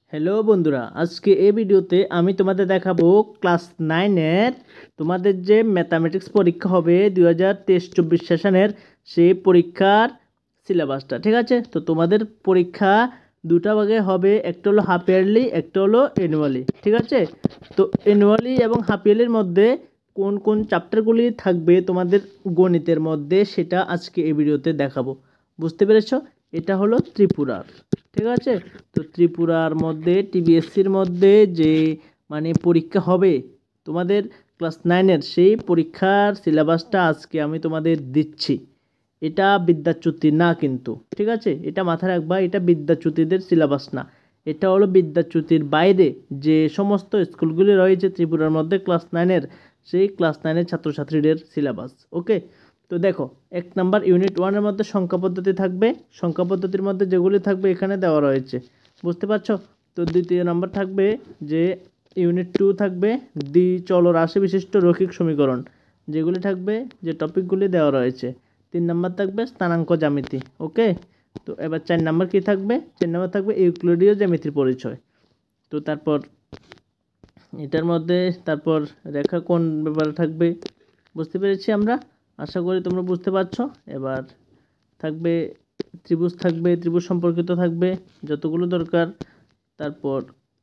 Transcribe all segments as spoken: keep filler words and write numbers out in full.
Hello বন্ধুরা, আজকে এই ভিডিওতে আমি তোমাদের দেখাবো ক্লাস নাইনের তোমাদের যে ম্যাথামেটিক্স পরীক্ষা হবে দুই হাজার তেইশ চব্বিশ সেশনের সেই পরীক্ষার সিলেবাসটা। ঠিক আছে, তো তোমাদের পরীক্ষা দুটা ভাগে হবে, একটা হলো হাফ ইয়ারলি, একটা হলো অ্যানুয়ালি। ঠিক আছে, তো অ্যানুয়ালি এবং হাফ ইয়ারলির মধ্যে কোন কোন চ্যাপ্টারগুলি থাকবে তোমাদের গণিতের মধ্যে সেটা আজকে এই ভিডিওতে দেখাবো। বুঝতে পেরেছ? এটা হলো ত্রিপুরার। ঠিক আছে, তো ত্রিপুরার মধ্যে টিবিএসসির মধ্যে যে মানে পরীক্ষা হবে তোমাদের ক্লাস নাইনের, সেই পরীক্ষার সিলেবাসটা আজকে আমি তোমাদের দিচ্ছি। এটা বিদ্যাচ্যুতি না কিন্তু, ঠিক আছে, এটা মাথায় রাখবা, এটা বিদ্যাচ্যুতিদের সিলেবাস না। এটা হলো বিদ্যাচ্যুতির বাইরে যে সমস্ত স্কুলগুলি রয়েছে ত্রিপুরার মধ্যে ক্লাস নাইনের, সেই ক্লাস নাইনের ছাত্রছাত্রীদের সিলেবাস। ওকে, তো দেখো, এক নাম্বার ইউনিট ওয়ানের মধ্যে সংখ্যা পদ্ধতি থাকবে। সংখ্যা পদ্ধতির মধ্যে যেগুলি থাকবে এখানে দেওয়া রয়েছে, বুঝতে পারছো? তো দ্বিতীয় নাম্বার থাকবে যে ইউনিট টু থাকবে দ্বিচল রাশি বিশিষ্ট রৈখিক সমীকরণ, যেগুলি থাকবে, যে টপিকগুলি দেওয়া রয়েছে। তিন নাম্বার থাকবে স্থানাঙ্ক জ্যামিতি। ওকে, তো এবার চার নাম্বার কি থাকবে? চার নাম্বার থাকবে ইউক্লিডীয় জ্যামিতির পরিচয়। তো তারপর এটার মধ্যে তারপর রেখা কোণ ব্যাপারে থাকবে, বুঝতে পেরেছি আমরা, আশা করি তোমরা বুঝতে পারছো। এবার থাকবে ত্রিভুজ, থাকবে ত্রিভুজ সম্পর্কিত থাকবে যতগুলো দরকার। তারপর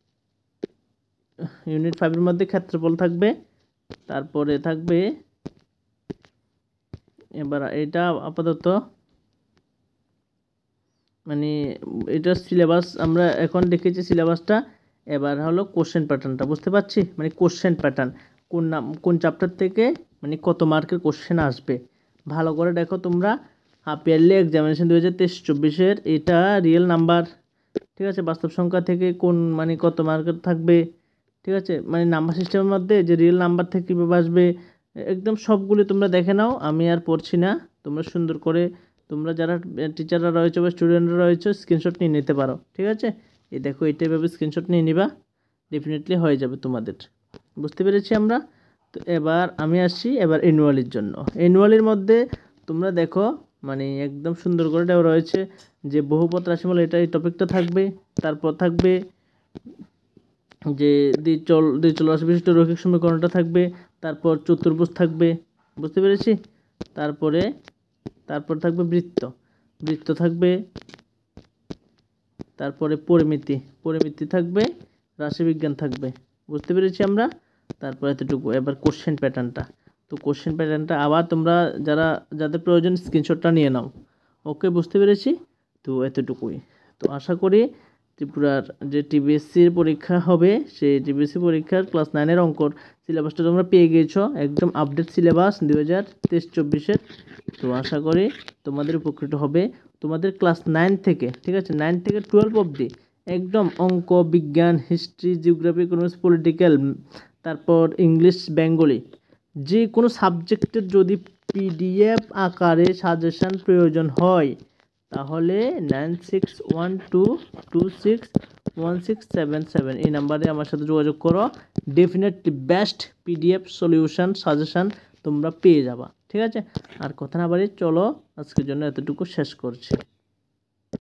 ইউনিট ফাইভের মধ্যে ক্ষেত্রফল থাকবে। তারপরে থাকবে, এবার এটা আপাতত মানে এটা সিলেবাস আমরা এখন দেখেছি সিলেবাসটা। এবার হলো কোশ্চেন প্যাটার্নটা, বুঝতে পারছি, মানে কোশ্চেন প্যাটার্ন কোন নাম কোন চ্যাপ্টার থেকে মানে কত মার্কের কোশ্চেন আসবে। ভালো করে দেখো তোমরা, হাফ ইয়ারলি এক্সামিনেশন দু হাজার তেইশ চব্বিশের এটা রিয়েল নাম্বার। ঠিক আছে, বাস্তব সংখ্যা থেকে কোন মানে কত মার্কের থাকবে। ঠিক আছে, মানে নাম্বার সিস্টেমের মধ্যে যে রিয়েল নাম্বার থেকে কীভাবে আসবে, একদম সবগুলি তোমরা দেখে নাও, আমি আর পড়ছি না। তোমরা সুন্দর করে তোমরা যারা টিচাররা রয়েছে বা স্টুডেন্টরা রয়েছে স্ক্রিনশট নিয়ে নিতে পারো। ঠিক আছে, এই দেখো এইটা এভাবে স্ক্রিনশট নিয়ে নিবা, ডেফিনেটলি হয়ে যাবে তোমাদের। বুঝতে পেরেছি আমরা। তো এবার আমি আসছি এবার অ্যানুয়ালির জন্য। অ্যানুয়ালির মধ্যে তোমরা দেখো মানে একদম সুন্দর করে দেওয়া রয়েছে যে বহুপদ রাশিমালা, এটা এই টপিকটা থাকবে। তারপর থাকবে যে দ্বিচল দ্বিচল রাশি বিশিষ্ট রৈখিক সমীকরণটা থাকবে। তারপর চতুর্ভুজ থাকবে, বুঝতে পেরেছি। তারপরে তারপর থাকবে বৃত্ত, বৃত্ত থাকবে। তারপরে পরিমিতি, পরিমিতি থাকবে। রাশিবিজ্ঞান থাকবে, বুঝতে পেরেছি আমরা। তারপর এতটুকু। এবার কোশ্চেন প্যাটার্নটা, তো কোশ্চেন প্যাটার্নটা আবার তোমরা যারা যাদের প্রয়োজন স্ক্রিনশটটা নিয়ে নাও। ওকে, বুঝতে পেরেছি। তো এতটুকুই। তো আশা করি ত্রিপুরার যে টিবিএসসির পরীক্ষা হবে সেই টিবিএসসি পরীক্ষার ক্লাস নাইনের অঙ্কর সিলেবাসটা তোমরা পেয়ে গিয়েছো, একদম আপডেট সিলেবাস দুই হাজার তেইশ চব্বিশের। তো আশা করি তোমাদের উপকৃত হবে। তোমাদের ক্লাস নাইন থেকে, ঠিক আছে, নাইন থেকে টুয়েলভ অবধি একদম অঙ্ক, বিজ্ঞান, হিস্ট্রি, জিওগ্রাফি, ইকোনমিক্স, পলিটিক্যাল, তারপর ইংলিশ, বেঙ্গলি, যে কোনো সাবজেক্টের যদি পিডিএফ আকারে সাজেশান প্রয়োজন হয় তাহলে nine six one two two six one six seven seven এই নাম্বারে আমার সাথে যোগাযোগ করো। Definitely best PDF solution suggestion তোমরা পেয়ে যাবা। ঠিক আছে, আর কথা না বাড়ি চলো আজকের জন্য এতটুকু শেষ করছি।